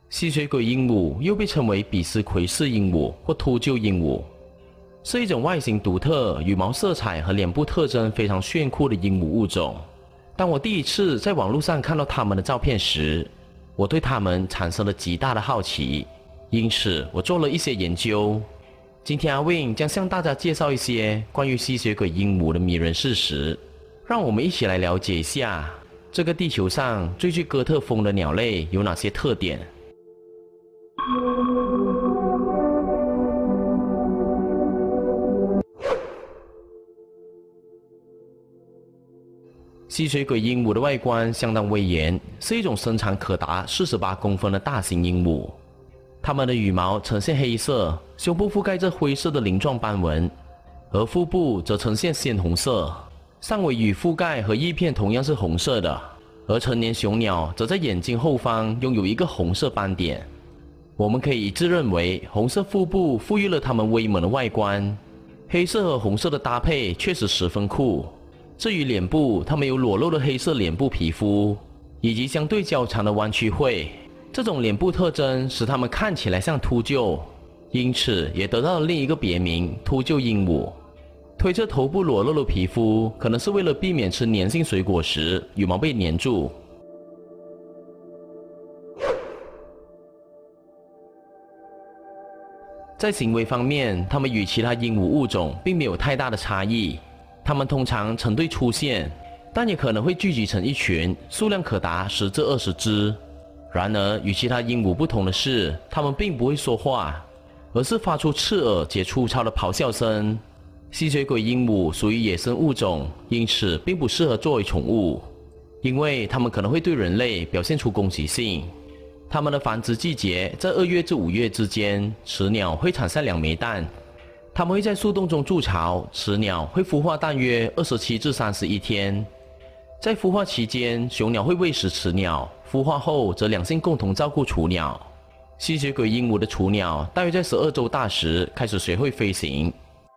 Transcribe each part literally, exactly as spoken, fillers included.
吸血鬼鹦鹉又被称为比斯奎氏鹦鹉或秃鹫鹦鹉，是一种外形独特、羽毛色彩和脸部特征非常炫酷的鹦鹉物种。当我第一次在网络上看到它们的照片时，我对它们产生了极大的好奇，因此我做了一些研究。今天阿 Win 将向大家介绍一些关于吸血鬼鹦鹉的迷人事实，让我们一起来了解一下这个地球上最具哥特风的鸟类有哪些特点。吸血鬼鹦鹉的外观相当威严，是一种身长可达四十八公分的大型鹦鹉。它们的羽毛呈现黑色，胸部覆盖着灰色的鳞状斑纹，而腹部则呈现鲜红色，上尾羽覆盖和翼片同样是红色的。而成年雄鸟则在眼睛后方拥有一个红色斑点。我们可以一致认为，红色腹部赋予了它们威猛的外观。黑色和红色的搭配确实十分酷。至于脸部，它们有裸露的黑色脸部皮肤，以及相对较长的弯曲喙。这种脸部特征使它们看起来像秃鹫，因此也得到了另一个别名——秃鹫鹦鹉。推测头部裸露的皮肤可能是为了避免吃粘性水果时羽毛被粘住。在行为方面，它们与其他鹦鹉物种并没有太大的差异。它们通常成对出现，但也可能会聚集成一群，数量可达十至二十只。然而，与其他鹦鹉不同的是，它们并不会说话，而是发出刺耳且粗糙的咆哮声。吸血鬼鹦鹉属于野生物种，因此并不适合作为宠物，因为它们可能会对人类表现出攻击性。它们的繁殖季节在二月至五月之间，雌鸟会产下两枚蛋。它们会在树洞中筑巢，雌鸟会孵化大约二十七至三十一天。在孵化期间，雄鸟会喂食雌鸟，孵化后则两性共同照顾雏鸟。吸血鬼鹦鹉的雏鸟大约在十二周大时开始学会飞行。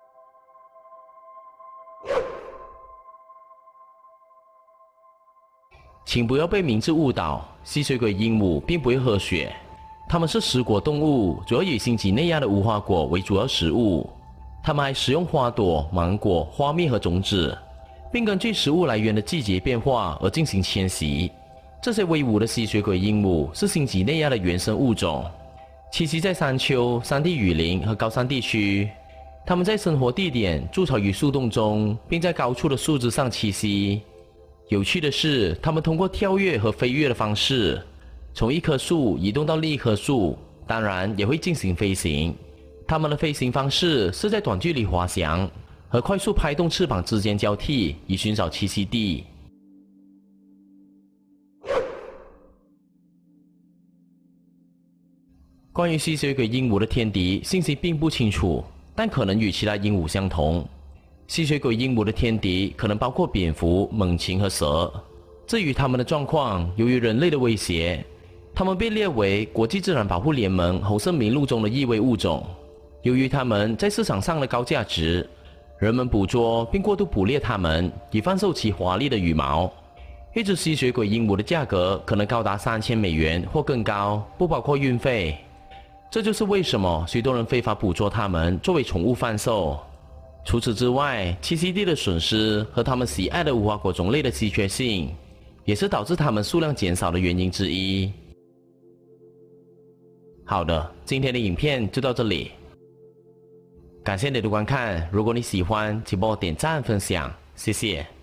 请不要被名字误导，吸血鬼鹦鹉并不会喝血，它们是食果动物，主要以新几内亚的无花果为主要食物。它们还食用花朵、芒果、花蜜和种子，并根据食物来源的季节变化而进行迁徙。这些威武的吸血鬼鹦鹉是新几内亚的原生物种，栖息在山丘、山地雨林和高山地区。它们在生活地点筑巢于树洞中，并在高处的树枝上栖息。有趣的是，它们通过跳跃和飞跃的方式，从一棵树移动到另一棵树，当然也会进行飞行。它们的飞行方式是在短距离滑翔和快速拍动翅膀之间交替，以寻找栖息地。关于吸血鬼鹦鹉的天敌，信息并不清楚，但可能与其他鹦鹉相同。吸血鬼鹦鹉的天敌可能包括蝙蝠、猛禽和蛇。至于它们的状况，由于人类的威胁，它们被列为国际自然保护联盟红色名录中的易危物种。由于它们在市场上的高价值，人们捕捉并过度捕猎它们，以贩售其华丽的羽毛。一只吸血鬼鹦鹉的价格可能高达三千美元或更高，不包括运费。这就是为什么许多人非法捕捉它们作为宠物贩售。除此之外，栖息地的损失和它们喜爱的无花果种类的稀缺性，也是导致它们数量减少的原因之一。好的，今天的影片就到这里。感谢你的观看，如果你喜欢，请帮我点赞分享，谢谢。